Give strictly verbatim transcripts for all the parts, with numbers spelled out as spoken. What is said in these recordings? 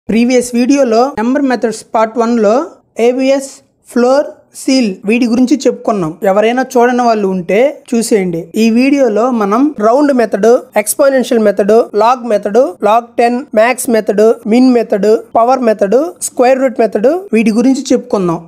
Previous వీడియోలో number methods part one లో ABS floor ceil వీటి గురించి చెప్పుకున్నాం. ఎవరైనా చూడని వాళ్ళు ఉంటే చూసేయండి. ఈ వీడియోలో మనం round method, exponential method, log method, log ten, max method, min method, power method, square root method వీటి గురించి చెప్పుకుందాం.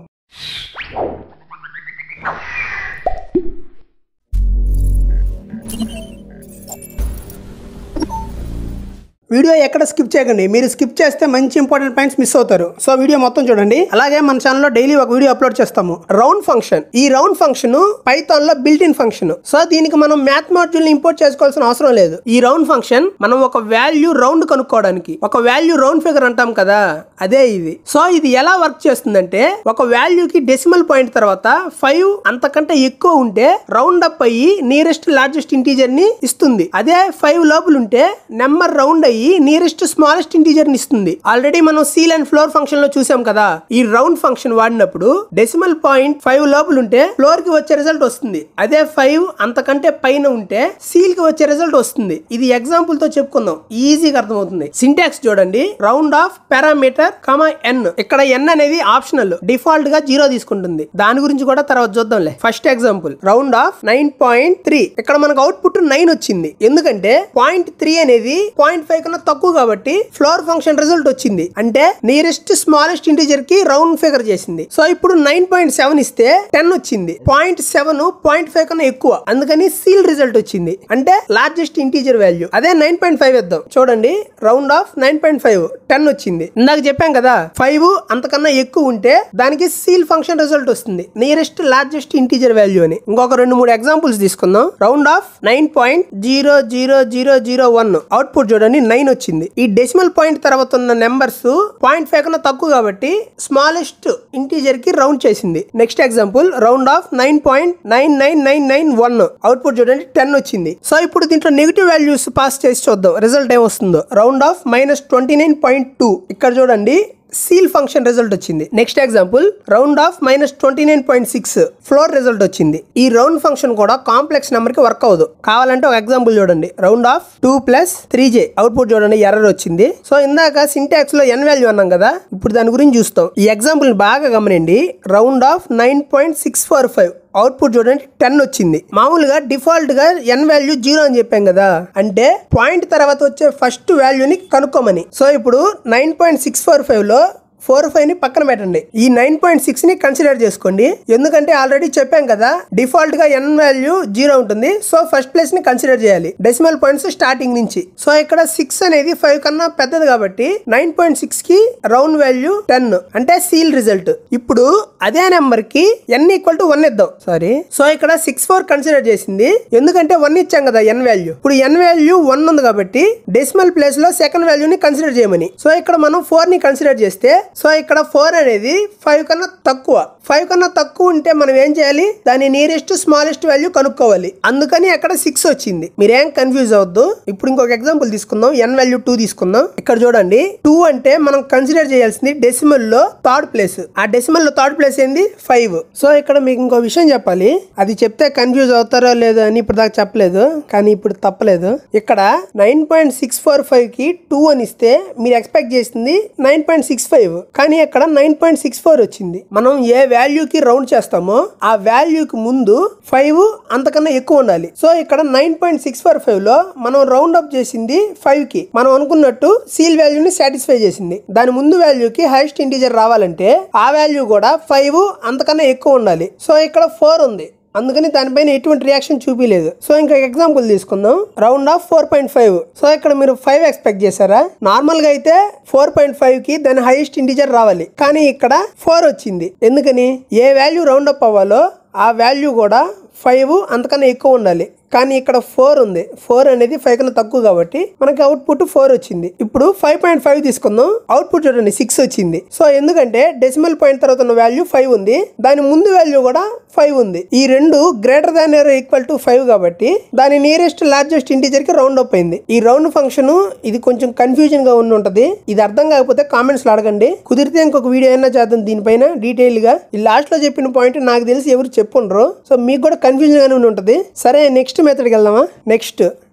వీడియో ఎక్కడ స్కిప్ చేయకండి. మీరు స్కిప్ చేస్తే మంచి ఇంపార్టెంట్ పాయింట్స్ మిస్ అవుతారు. సో వీడియో మొత్తం చూడండి. అలాగే మన ఛానల్లో డైలీ ఒక వీడియో అప్లోడ్ చేస్తాము. రౌండ్ ఫంక్షన్, ఈ రౌండ్ ఫంక్షన్ పైథాన్ లో బిల్ట్ ఇన్ ఫంక్షన్. సో దీనికి మనం మ్యాథ్ మాడ్యూల్ ని ఇంపోర్ట్ చేసుకోవాల్సిన అవసరం లేదు. ఈ రౌండ్ ఫంక్షన్ మనం ఒక వాల్యూ రౌండ్ కనుక్కోవడానికి, ఒక వాల్యూ రౌండ్ ఫిగర్ అంటాం కదా, అదే ఇది. సో ఇది ఎలా వర్క్ చేస్తుందంటే, ఒక వాల్యూకి డెసిమల్ పాయింట్ తర్వాత ఫైవ్ అంతకంటే ఎక్కువ ఉంటే రౌండ్ అప్ అయ్యి నియరెస్ట్ లార్జెస్ట్ ఇంటీజర్ ని ఇస్తుంది. అదే ఫైవ్ లోపల ఉంటే నెంబర్ రౌండ్ అయ్యి నియరెస్ట్ స్మాలెస్ట్ ఇంటీజర్ ని ఇస్తుంది. ఆల్రెడీ మనం సీల్ అండ్ ఫ్లోర్ ఫంక్షన్ లో చూసాం కదా. ఈ రౌండ్ ఫంక్షన్ వాడినప్పుడు డెసిమల్ పాయింట్ ఫైవ్ లోపల ఉంటే ఫ్లోర్ కి వచ్చే రిజల్ట్ వస్తుంది. అదే ఫైవ్ అంతకంటే పైన ఉంటే సీల్ కి వచ్చే రిజల్ట్ వస్తుంది. ఇది ఎగ్జాంపుల్ తో చెప్పుకుందాం, ఈజీగా అర్థమవుతుంది. సింటాక్స్ చూడండి. Round of parameter comma N. ఇక్కడ ఎన్ అనేది ఆప్షనల్, డిఫాల్ట్ గా జీరో తీసుకుంటుంది. దాని గురించి కూడా తర్వాత చూద్దాంలే. First example round of nine point three. ఇక్కడ మనకు అవుట్పుట్ నైన్ వచ్చింది. ఎందుకంటే పాయింట్ త్రీ అనేది పాయింట్ ఫైవ్ కన్నా తక్కువ కాబట్టి ఫ్లోర్ ఫంక్షన్ రిజల్ట్ వచ్చింది. అంటే నియరెస్ట్ స్మాలెస్ట్ ఇంటీజర్ కి రౌండ్ ఫిగర్ చేసింది. సో ఇప్పుడు నైన్ పాయింట్ సెవెన్ ఇస్తే టెన్ వచ్చింది. పాయింట్ సెవెన్ పాయింట్ ఫైవ్ కన్నా ఎక్కువ, అందుకని సీల్ రిజల్ట్ వచ్చింది. అంటే లార్జెస్ట్ ఇంటీజర్ వాల్యూ. అదే నైన్ పాయింట్ ఫైవ్ ఇద్దాం. చూడండి, round of nine point five, ten వచ్చింది. ఇందాక చెప్పాం కదా, ఫైవ్ అంతకన్నా ఎక్కువ ఉంటే దానికి సీల్ ఫంక్షన్ రిజల్ట్ వస్తుంది, నియరెస్ట్ లార్జెస్ట్ ఇంటీజర్ వాల్యూ అని. ఇంకొక రెండు మూడు ఎగ్జాంపుల్స్ తీసుకుందాం. Round of nine point zero zero zero zero one. Output చూడండి, నైన్ వచ్చింది. ఈ డెసిమల్ పాయింట్ తర్వాత ఉన్న నెంబర్స్ పాయింట్ ఫైవ్ కన్నా తక్కువ కాబట్టి స్మాలెస్ట్ ఇంటీజర్ కి రౌండ్ చేసింది. Next example round of nine point nine nine nine nine one. Output చూడండి, టెన్ వచ్చింది. సో ఇప్పుడు దీంట్లో నెగిటివ్ వాల్యూస్ పాస్ చేసి చూద్దాం రిజల్ట్ ఏమొస్తుందో. Round of minus twenty nine point two. ఇక్కడ చూడండి, సీల్ ఫంక్షన్ రిజల్ట్ వచ్చింది. Next example round of minus twenty nine point six. Floor result వచ్చింది. ఈ రౌండ్ ఫంక్షన్ కూడా కాంప్లెక్స్ నెంబర్ కి వర్క్ అవ్వదు. కావాలంటే ఒక ఎగ్జాంపుల్ చూడండి. Round of two plus three J. Output చూడండి, ఎర్రర్ వచ్చింది. సో ఇందాక సింటాక్స్ లో ఎన్ వాల్యూ అన్నాం కదా, ఇప్పుడు దాని గురించి చూస్తాం. ఈ ఎగ్జాంపుల్ బాగా గమనించండి. Round of nine point six four five. Output చూడండి, టెన్ వచ్చింది. మామూలుగా డిఫాల్ట్ గా ఎన్ వాల్యూ జీరో అని చెప్పాం కదా, అంటే పాయింట్ తర్వాత వచ్చే ఫస్ట్ వాల్యూని కనుక్కోమని. సో ఇప్పుడు nine point six four five లో ఫోర్ ఫైవ్ ని పక్కన పెట్టండి. ఈ నైన్ పాయింట్ సిక్స్ ని కన్సిడర్ చేసుకోండి. ఎందుకంటే ఆల్రెడీ చెప్పాం కదా, డిఫాల్ట్ గా ఎన్ వాల్యూ జీరో ఉంటుంది. సో ఫస్ట్ ప్లేస్ ని కన్సిడర్ చేయాలి డెసిమల్ పాయింట్స్ స్టార్టింగ్ నుంచి. సో ఇక్కడ సిక్స్ అనేది ఫైవ్ కన్నా పెద్దది కాబట్టి నైన్ పాయింట్ సిక్స్ కి రౌండ్ వాల్యూ టెన్, అంటే సీల్ రిజల్ట్. ఇప్పుడు అదే నెంబర్ కి ఎన్ ఈక్వల్ టు వన్ ఇద్దాం. సారీ, సో ఇక్కడ సిక్స్ ఫోర్ కన్సిడర్ చేసింది. ఎందుకంటే వన్ ఇచ్చాం కదా ఎన్ వాల్యూ. ఇప్పుడు ఎన్ వాల్యూ వన్ ఉంది కాబట్టి డెసిమల్ ప్లేస్ లో సెకండ్ వాల్యూని కన్సిడర్ చేయమని. సో ఇక్కడ మనం ఫోర్ ని కన్సిడర్ చేస్తే, సో ఇక్కడ ఫోర్ అనేది ఫైవ్ కన్నా తక్కువ. ఫైవ్ కన్నా తక్కువ ఉంటే మనం ఏం చేయాలి, దాని నియరెస్ట్ స్మాలెస్ట్ వాల్యూ కనుక్కోవాలి. అందుకని అక్కడ సిక్స్ వచ్చింది. మీరేం కన్ఫ్యూజ్ అవద్దు. ఇప్పుడు ఇంకొక ఎగ్జాంపుల్ తీసుకుందాం. ఎన్ వాల్యూ టూ తీసుకుందాం. ఇక్కడ చూడండి, టూ అంటే మనం కన్సిడర్ చేయాల్సింది డెసిమల్ లో థర్డ్ ప్లేస్. ఆ డెసిమల్ లో థర్డ్ ప్లేస్ ఏంది, ఫైవ్. సో ఇక్కడ మీకు ఇంకో విషయం చెప్పాలి. అది చెప్తే కన్ఫ్యూజ్ అవుతారో లేదో అని ఇప్పుడు దాకా చెప్పలేదు, కానీ ఇప్పుడు తప్పలేదు. ఇక్కడ nine point six four five కి టూ అని ఇస్తే మీరు ఎక్స్పెక్ట్ చేసింది నైన్ పాయింట్ సిక్స్ ఫైవ్, కానీ అక్కడ నైన్ పాయింట్ సిక్స్ ఫోర్ వచ్చింది. మనం ఏ వాల్యూకి రౌండ్ చేస్తామో ఆ వాల్యూకి ముందు ఫైవ్ అంతకన్నా ఎక్కువ ఉండాలి. సో ఇక్కడ nine point six four five లో మనం రౌండ్ అప్ చేసింది ఫైవ్ కి. మనం అనుకున్నట్టు సీల్ వాల్యూని సాటిస్ఫై చేసింది. దాని ముందు వాల్యూకి హైయెస్ట్ ఇంటీజర్ రావాలంటే ఆ వాల్యూ కూడా ఫైవ్ అంతకన్నా ఎక్కువ ఉండాలి. సో ఇక్కడ ఫోర్ ఉంది, అందుకని దానిపైన ఎటువంటి రియాక్షన్ చూపించలేదు. సో ఇంకా ఎగ్జాంపుల్ తీసుకుందాం. Round of four point five. So ఇక్కడ మీరు ఫైవ్ ఎక్స్పెక్ట్ చేశారా? నార్మల్ గా అయితే ఫోర్ పాయింట్ ఫైవ్ కి దాని హైయెస్ట్ ఇంటీజర్ రావాలి, కానీ ఇక్కడ ఫోర్ వచ్చింది. ఎందుకని, ఏ వాల్యూ రౌండ్ అప్ అవ్వాలో ఆ వాల్యూ కూడా ఫైవ్ అంతకన్నా ఎక్కువ ఉండాలి, కానీ ఇక్కడ ఫోర్ ఉంది. ఫోర్ అనేది ఫైవ్ కన్నా తక్కువ కాబట్టి మనకి అవుట్పుట్ ఫోర్ వచ్చింది. ఇప్పుడు ఫైవ్ పాయింట్ ఫైవ్ తీసుకుందాం. అవుట్పుట్ చూడండి, సిక్స్ వచ్చింది. సో ఎందుకంటే డెసిమల్ పాయింట్ తర్వాత ఉన్న వాల్యూ ఫైవ్ ఉంది, దాని ముందు వాల్యూ కూడా ఫైవ్ ఉంది. ఈ రెండు greater than or equal to five కాబట్టి దాని నియరెస్ట్ లార్జెస్ట్ ఇంటీజర్ కి రౌండ్ అప్ అయింది. ఈ రౌండ్ ఫంక్షన్ ఇది కొంచెం కన్ఫ్యూజన్ గా ఉండి ఉంటది. ఇది అర్థం కాకపోతే కామెంట్స్ లో అడగండి. కుదిరితే ఇంకొక వీడియో అయినా చేద్దాం దీనిపైన డీటెయిల్ గా. ఈ లాస్ట్ లో చెప్పిన పాయింట్ నాకు తెలిసి ఎవరు చెప్పుండ్రు, సో మీకు కూడా కన్ఫ్యూజన్ గానే ఉంటది. సరే, నెక్స్ట్ మెథడ్ కి వెళ్దామా. Next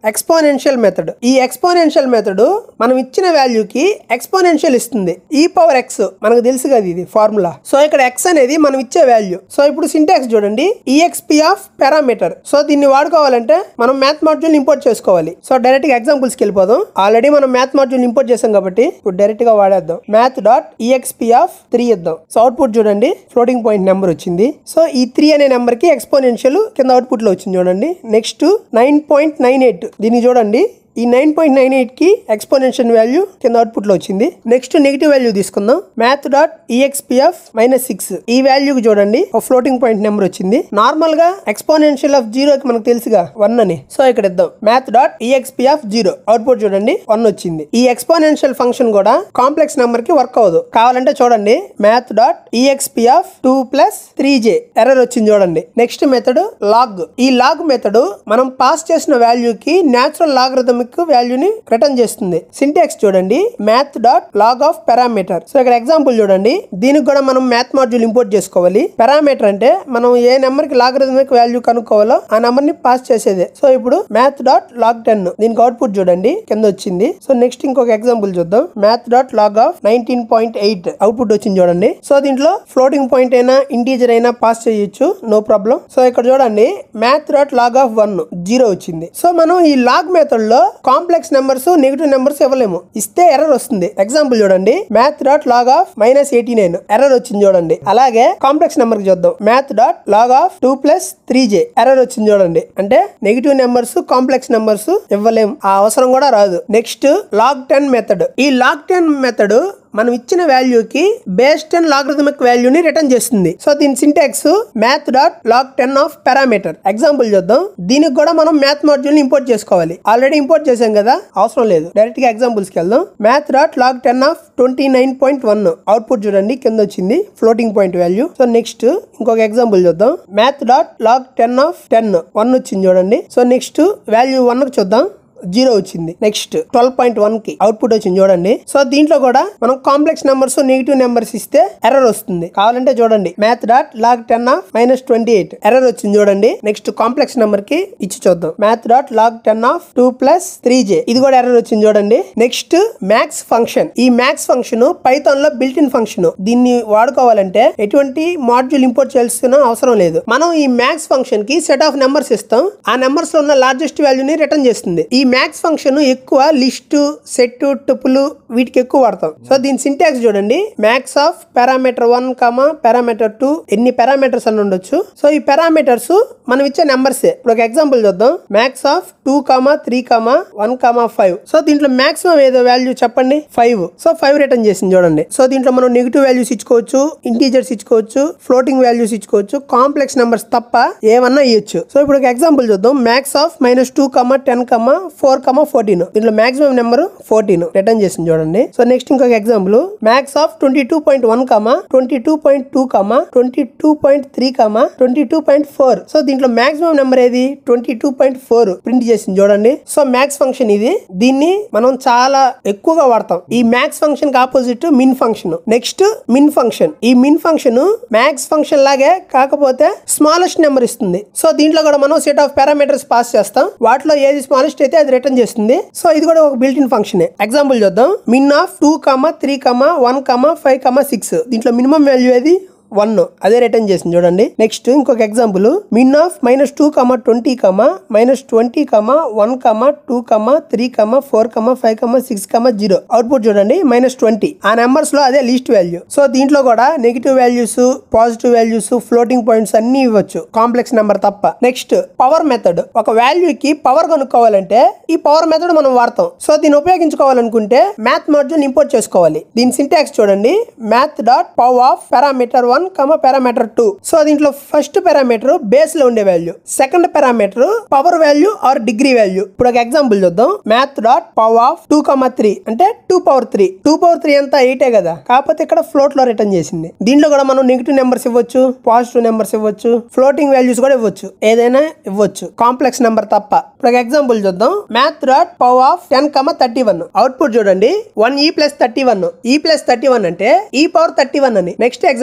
exponential method. ఈ ఎక్స్పోనెన్షియల్ మెథడ్ మనం ఇచ్చిన వాల్యూకి ఎక్స్పోనెన్షియల్ ఇస్తుంది. ఈ పవర్ ఎక్స్ మనకు తెలుసు కదా ఇది ఫార్ములా. సో ఇక్కడ ఎక్స్ అనేది మనం ఇచ్చే వాల్యూ. సో ఇప్పుడు సింటాక్స్ చూడండి, ఈఎక్స్పీ ఆఫ్ పారామీటర్. సో దీన్ని వాడుకోవాలంటే మనం మ్యాథ్ మాడ్యూల్ ఇంపోర్ట్ చేసుకోవాలి. సో డైరెక్ట్ గా ఎగ్జాంపుల్స్కి వెళ్ళిపోదాం. ఆల్రెడీ మనం మ్యాథ్ మాడ్యూల్ ఇంపోర్ట్ చేసాం కాబట్టి ఇప్పుడు డైరెక్ట్ గా వాడేద్దాం. Math dot EXP of three ఇద్దాం. సో అవుట్పుట్ చూడండి, ఫ్లోటింగ్ పాయింట్ నెంబర్ వచ్చింది. సో ఈ త్రీ అనే నెంబర్ కి ఎక్స్పోనెన్షియల్ కింద అవుట్పుట్ లో వచ్చింది చూడండి. Next nine point nine eight దీన్ని చూడండి, ఈ నైన్ పాయింట్ నైన్ ఎయిట్ కి ఎక్స్పోనెన్షియల్ వాల్యూ కింద అవుట్పుట్ లో వచ్చింది. నెక్స్ట్ నెగిటివ్ వాల్యూ తీసుకుందాం. Math dot EXP of minus six ఈ వాల్యూకి చూడండి ఒక ఫ్లోటింగ్ పాయింట్ నెంబర్ వచ్చింది. నార్మల్ గా ఎక్స్పోనెన్షియల్ ఆఫ్ జీరో కి మనకు తెలుసుగా వన్ అని. సో ఇక్కడ ఇద్దాం math dot EXP of zero. Output చూడండి వన్ వచ్చింది. ఈ ఎక్స్పోనెన్షియల్ ఫంక్షన్ కూడా కాంప్లెక్స్ నెంబర్ కి వర్క్ అవ్వదు. కావాలంటే చూడండి math dot EXP of two plus three J error వచ్చింది చూడండి. Next method log. ఈ లాగ్ మెథడ్ మనం పాస్ చేసిన వాల్యూకి న్యాచురల్ లాగరిథమిక్ వాల్యూని రిటర్న్ చేస్తుంది. సింటాక్స్ చూడండి, math dot log of parameter. So ఇక్కడ ఎగ్జాంపుల్ చూడండి, దీనికి కూడా మనం మ్యాథ్ మాడ్యూల్ ఇంపోర్ట్ చేసుకోవాలి. పారామీటర్ అంటే మనం ఏ నెంబర్ కి లాగరిథమిక్ వాల్యూ కనుక్కోవాలో ఆ నెంబర్ ని పాస్ చేసేదే. సో ఇప్పుడు మ్యాథ్ డాట్ లాగ్ టెన్ దీనికి అవుట్పుట్ చూడండి కింద వచ్చింది. సో నెక్స్ట్ ఇంకొక ఎగ్జాంపుల్ చూద్దాం. Math dot log of nineteen point eight output వచ్చింది చూడండి. సో దీంట్లో ఫ్లోటింగ్ పాయింట్ అయినా ఇంటీజర్ అయినా పాస్ చేయొచ్చు, నో ప్రాబ్లం. సో ఇక్కడ చూడండి math dot log of one zero వచ్చింది. సో మనం ఈ లాగ్ మెథడ్ లో కాంప్లెక్స్ నెంబర్స్ నెగిటివ్ నెంబర్స్ ఇవ్వలేము, ఇస్తే ఎర్రర్ వస్తుంది. ఎగ్జాంపుల్ చూడండి, math dot log of minus eighty nine error వచ్చింది చూడండి. అలాగే కాంప్లెక్స్ నెంబర్ కి చూద్దాం. Math dot log of two plus three J error వచ్చింది చూడండి. అంటే నెగిటివ్ నెంబర్స్ కాంప్లెక్స్ నెంబర్స్ ఇవ్వలేము, ఆ అవసరం కూడా రాదు. Next log ten method. ఈ లాగ్ టెన్ మెథడ్ మనం ఇచ్చిన వాల్యూకి బేస్ టెన్ లాగరిథమిక్ వాల్యూని రిటర్న్ చేస్తుంది. సో దీని syntax math dot log ten of parameter. Example చూద్దాం. దీనికి కూడా మనం మ్యాథ్ మాడ్యూల్ ఇంపోర్ట్ చేసుకోవాలి. ఆల్రెడీ ఇంపోర్ట్ చేసాం కదా, అవసరం లేదు. డైరెక్ట్ గా ఎగ్జాంపుల్స్ కి వెళ్దాం. Math dot log ten of twenty nine point one output చూడండి కింద వచ్చింది floating point value. So next ఇంకొక ఎగ్జాంపుల్ చూద్దాం. Math dot log ten of ten one వచ్చింది చూడండి. సో నెక్స్ట్ వాల్యూ వన్ కి చూద్దాం, జీరో వచ్చింది. నెక్స్ట్ ట్వెల్వ్ పాయింట్ వన్ కి అవుట్పుట్ వచ్చింది చూడండి. సో దీంట్లో కూడా మనం కాంప్లెక్స్ నెంబర్స్ నెగిటివ్ నెంబర్స్ ఇస్తే ఎర్రర్ వస్తుంది. కావాలంటే చూడండి math dot log ten of minus twenty eight error వచ్చింది చూడండి. నెక్స్ట్ కాంప్లెక్స్ నెంబర్ కి ఇచ్చి చూద్దాం. Math dot log ten of two plus three J ఇది కూడా ఎర్రర్ వచ్చింది చూడండి. Next max function. ఈ మ్యాక్స్ ఫంక్షన్ పైథాన్ లో బిల్ట్ ఇన్ ఫంక్షన్. దీన్ని వాడుకోవాలంటే ఎటువంటి మాడ్యూల్ ఇంపోర్ట్ చేయాల్సిన అవసరం లేదు. మనం ఈ మ్యాక్స్ ఫంక్షన్ కి సెట్ ఆఫ్ నెంబర్స్ ఇస్తాం, ఆ నెంబర్స్ లో ఉన్న లార్జెస్ట్ వాల్యూని రిటర్న్ చేస్తుంది. ఈ మ్యాక్స్ ఫంక్షన్ ఎక్కువ లిస్ట్, సెట్, టుపుల్ వీటికి ఎక్కువ వాడతాం. సో దీని సింటాక్స్ చూడండి, max of parameter one comma parameter two ఎన్ని పారామీటర్స్ అని ఉండొచ్చు. సో ఈ పారామీటర్స్ మనం ఇచ్చే నెంబర్సే. ఇప్పుడు ఒక ఎగ్జాంపుల్ చూద్దాం. Max of two comma three comma one comma five. So దీంట్లో మాక్సిమం ఏదో వాల్యూ చెప్పండి, ఫైవ్. సో ఫైవ్ రిటర్న్ చేసింది చూడండి. సో దీంట్లో మనం నెగిటివ్ వాల్యూస్ ఇచ్చుకోవచ్చు, ఇంటీజర్స్ ఇచ్చుకోవచ్చు, ఫ్లోటింగ్ వాల్యూస్ ఇచ్చుకోవచ్చు, కాంప్లెక్స్ నెంబర్స్ తప్ప ఏమన్నా ఇవ్వచ్చు. సో ఇప్పుడు ఒక ఎగ్జాంపుల్ చూద్దాం. Max of minus two comma ten comma four comma fourteen దీంట్లో మాక్సిమం నెంబర్ ఫోర్టీన్ రిటర్న్ చేసింది చూడండి. సో నెక్స్ట్ ఇంకొక example. Max of twenty two point one comma twenty two point two comma twenty two point three comma twenty two point four. So దీంట్లో maximum number ఏది twenty two point four print చేసింది చూడండి. So max function ఇది. దీన్ని మనం చాలా ఎక్కువగా వాడతాం. ఈ మ్యాక్స్ ఫంక్షన్ కి opposite min function. Next min function. ఈ మిన్ ఫంక్షన్ మ్యాక్స్ ఫంక్షన్ లాగే కాకపోతే స్మాలెస్ట్ నెంబర్ ఇస్తుంది. సో దీంట్లో కూడా మనం సెట్ ఆఫ్ పారామీటర్స్ పాస్ చేస్తాం, వాటిలో ఏది స్మాలెస్ట్ అయితే అది రిటర్న్ చేస్తుంది. సో ఇది కూడా ఒక బిల్ట్ ఇన్ ఫంక్షన్. ఎగ్జాంపుల్ చూద్దాం. Min of two comma three comma one comma five comma six దీంట్లో మినిమం వాల్యూ ఏది వన్, అదే రిటర్న్ చేసింది చూడండి. నెక్స్ట్ ఇంకొక example. Min of minus two comma twenty comma minus twenty comma one comma two comma three comma four comma five comma six comma zero. Output చూడండి minus twenty. ఆ numbers లో అదే least value. So దీంట్లో కూడా negative values, positive values, floating points అన్ని ఇవ్వచ్చు, complex number తప్ప. Next power method. ఒక వాల్యూకి పవర్ కనుక్కోవాలంటే ఈ పవర్ మెథడ్ మనం వాడతాం. సో దీన్ని ఉపయోగించుకోవాలనుకుంటే మ్యాథ్ మాడ్యూల్ ఇంపోర్ట్ చేసుకోవాలి. దీని సింటాక్స్ చూడండి. Math dot power of parameter one comma parameter two. So దీంట్లో ఫస్ట్ పారామీటర్ బేస్ లో ఉండే value, second parameter power value or degree value. ఇప్పుడు ఒక ఎగ్జాంపుల్ చూద్దాం. Math dot power of two comma three అంటే two power three. Two power three అంతా ఎయిటే కదా, కాకపోతే ఇక్కడ ఫ్లోట్ లో రిటర్న్ చేసింది. దీంట్లో కూడా మనం నెగిటివ్ నెంబర్స్ ఇవ్వచ్చు, పాజిటివ్ నెంబర్స్ ఇవ్వచ్చు, ఫ్లోటింగ్ వాల్యూస్ కూడా ఇవ్వచ్చు, ఏదైనా ఇవ్వచ్చు, కాంప్లెక్స్ నెంబర్ తప్ప. ఇప్పుడు ఒక ఎగ్జాంపుల్ చూద్దాం. Math dot power of ten comma thirty one. Output చూడండి one e plus thirty one. E plus thirty one అంటే ఈ పవర్ థర్టీ వన్ అని. Next example.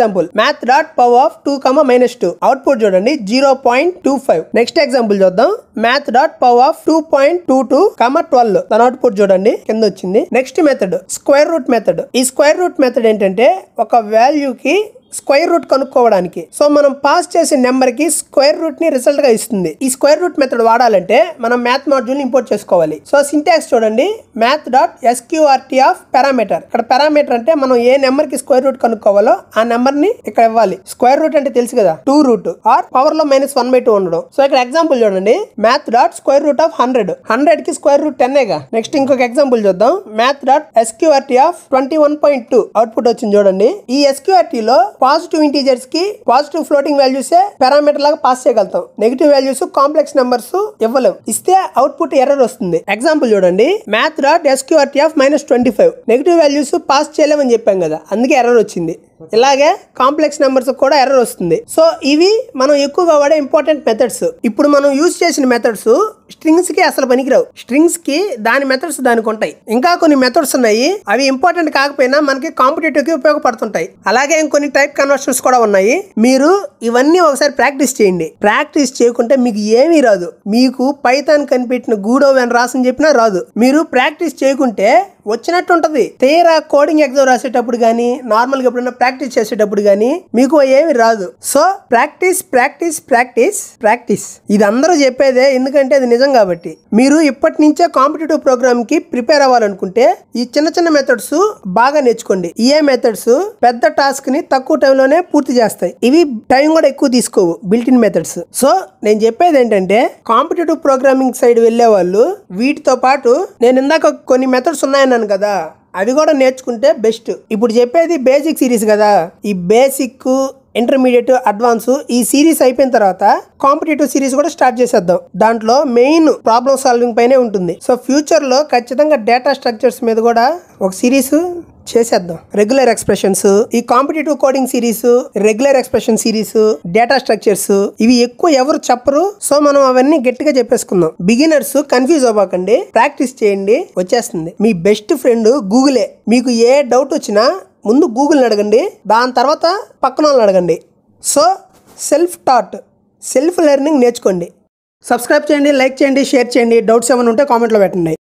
Math dot power of two comma minus two output చూడండి zero point two five. Next example చూద్దాం. Math dot power of two point two two comma twelve దాని output చూడండి కింద వచ్చింది. Next method square root method. ఈ square root method ఏంటంటే ఒక వాల్యూకి స్క్వేర్ రూట్ కనుక్కోవడానికి. సో మనం పాస్ చేసే నెంబర్ కి స్క్వేర్ రూట్ ని రిజల్ట్ గా ఇస్తుంది. ఈ స్క్వేర్ రూట్ మెథడ్ వాడాలంటే మనం మ్యాథ్ మాడ్యూల్ ని ఇంపోర్ట్ చేసుకోవాలి. సో సింటాక్స్ చూడండి. Math dot SQRT of parameter. ఇక్కడ పారామీటర్ అంటే మనం ఏ నెంబర్ కి స్క్వేర్ రూట్ కనుక్కోవాలో ఆ నెంబర్ ని ఇక్కడ ఇవ్వాలి. స్క్వేర్ రూట్ అంటే తెలుసు కదా, టూ రూట్ ఆర్ పవర్ లో మైనస్ వన్ బై టూ ఉండడం. సో ఇక్కడ ఎగ్జాంపుల్ చూడండి. Math dot square root of hundred. Hundred కి స్క్వేర్ రూట్ టెన్ ఏగా. నెక్స్ట్ ఇంకొక ఎగ్జాంపుల్ చూద్దాం. Math dot SQRT of twenty one point two output వచ్చింది చూడండి. ఈ ఎస్క్యూఆర్టీ లో పాజిటివ్ ఇంటీజర్స్ కి పాజిటివ్ ఫ్లోటింగ్ వాల్యూస్ పారామీటర్ లాగా పాస్ చేయగలుగుతాం. నెగిటివ్ వాల్యూస్ కాంప్లెక్స్ నెంబర్స్ ఇవ్వలేం. ఇస్తే అవుట్పుట్ ఎర్రర్ వస్తుంది. ఎగ్జాంపుల్ చూడండి. Math dot SQRT of minus twenty five. Negative values pass చేయలేమని చెప్పాం కదా, అందుకే ఎర్రర్ వచ్చింది. ఇలాగే కాంప్లెక్స్ నెంబర్స్ కూడా ఎర్రర్ వస్తుంది. సో ఇవి మనం ఎక్కువగా వాడే ఇంపార్టెంట్ మెథడ్స్. ఇప్పుడు మనం యూజ్ చేసిన మెథడ్స్ స్ట్రింగ్స్ కి అసలు పనికిరావు. స్ట్రింగ్స్ కి దాని మెథడ్స్ దానికి ఉంటాయి. ఇంకా కొన్ని మెథడ్స్ ఉన్నాయి, అవి ఇంపార్టెంట్ కాకపోయినా మనకి కాంపిటేటివ్ కి ఉపయోగపడుతుంటాయి. అలాగే ఇంకొన్ని టైప్ కన్వర్షన్స్ కూడా ఉన్నాయి. మీరు ఇవన్నీ ఒకసారి ప్రాక్టీస్ చేయండి. ప్రాక్టీస్ చేయకుంటే మీకు ఏమీ రాదు. మీకు పైథాన్ కనిపెట్టిన గూడో అని రాసని చెప్పినా రాదు. మీరు ప్రాక్టీస్ చేయకుంటే వచ్చినట్టు ఉంటది. తీరా కోడింగ్ ఎగ్జామ్ రాసేటప్పుడు కానీ నార్మల్గా ఎప్పుడైనా ప్రాక్టీస్ చేసేటప్పుడు కానీ మీకు ఏమి రాదు. So practice practice practice practice ఇది అందరూ చెప్పేదే, ఎందుకంటే అది నిజం కాబట్టి. మీరు ఇప్పటి నుంచే కాంపిటేటివ్ ప్రోగ్రామ్ కి ప్రిపేర్ అవ్వాలనుకుంటే ఈ చిన్న చిన్న మెథడ్స్ బాగా నేర్చుకోండి. ఏ మెథడ్స్ పెద్ద టాస్క్ ని తక్కువ టైంలోనే పూర్తి చేస్తాయి. ఇవి టైం కూడా ఎక్కువ తీసుకోవు, బిల్ట్ ఇన్ మెథడ్స్. సో నేను చెప్పేది ఏంటంటే కాంపిటేటివ్ ప్రోగ్రామింగ్ సైడ్ వెళ్లే వాళ్ళు వీటితో పాటు నేను ఇందాక కొన్ని మెథడ్స్ ఉన్నాయన్నాను కదా, అవి కూడా నేర్చుకుంటే బెస్ట్. ఇప్పుడు చెప్పేది బేసిక్ సిరీస్ కదా. ఈ బేసిక్, ఇంటర్మీడియట్, అడ్వాన్స్ ఈ సిరీస్ అయిపోయిన తర్వాత కాంపిటేటివ్ సిరీస్ కూడా స్టార్ట్ చేసేద్దాం. దాంట్లో మెయిన్ ప్రాబ్లమ్ సాల్వింగ్ పైనే ఉంటుంది. సో ఫ్యూచర్ లో ఖచ్చితంగా డేటా స్ట్రక్చర్స్ మీద కూడా ఒక సిరీస్ చేసేద్దాం. రెగ్యులర్ ఎక్స్ప్రెషన్స్, ఈ competitive coding series, regular expression series, data structures ఇవి ఎక్కువ ఎవరు చెప్పరు. సో మనం అవన్నీ గట్టిగా చెప్పేసుకుందాం. బిగినర్స్ కన్ఫ్యూజ్ అవ్వకండి, ప్రాక్టీస్ చేయండి, వచ్చేస్తుంది. మీ బెస్ట్ ఫ్రెండ్ గూగులే. మీకు ఏ డౌట్ వచ్చినా ముందు గూగుల్ని అడగండి, దాని తర్వాత పక్కన వాళ్ళని అడగండి. So self taught, self learning నేర్చుకోండి. సబ్స్క్రైబ్ చేయండి, లైక్ చేయండి, షేర్ చేయండి. డౌట్స్ ఏమైనా ఉంటే కామెంట్లో పెట్టండి.